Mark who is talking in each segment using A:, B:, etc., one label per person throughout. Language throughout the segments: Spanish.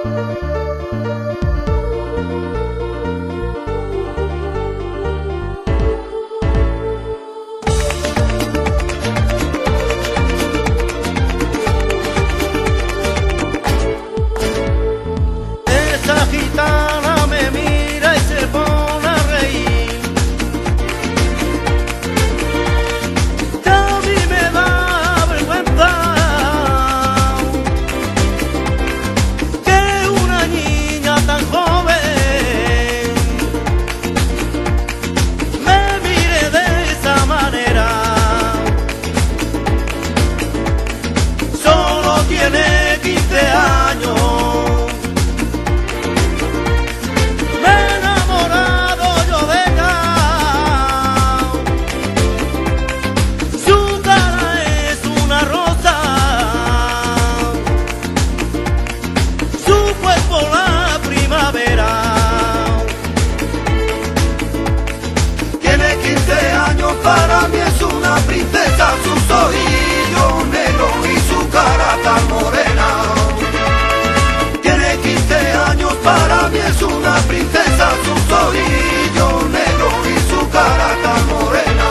A: Esa gitana me mira y se pone a reír. Que a mí me da vergüenza que una niña tan joven me mire de esa manera. Solo tiene 15 años.
B: Para mí es una princesa, sus ojillos negros y su cara tan morena. Tiene 15 años, para mí es una princesa, sus ojillos negros y su cara tan morena.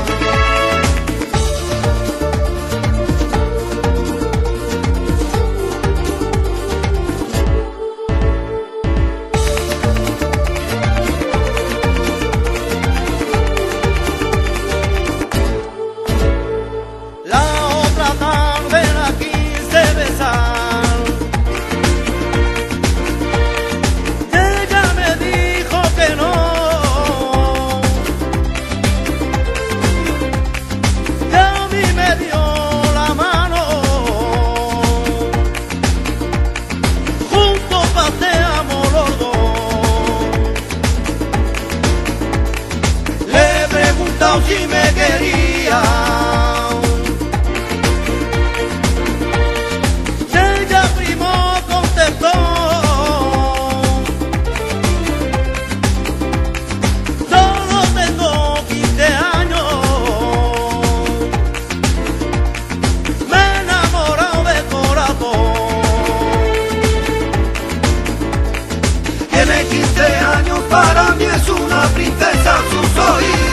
A: Si me quería, ella primo contestó: solo tengo 15 años, me he enamorado de corazón.
B: Tiene 15 años, para mí es una princesa, sus oídos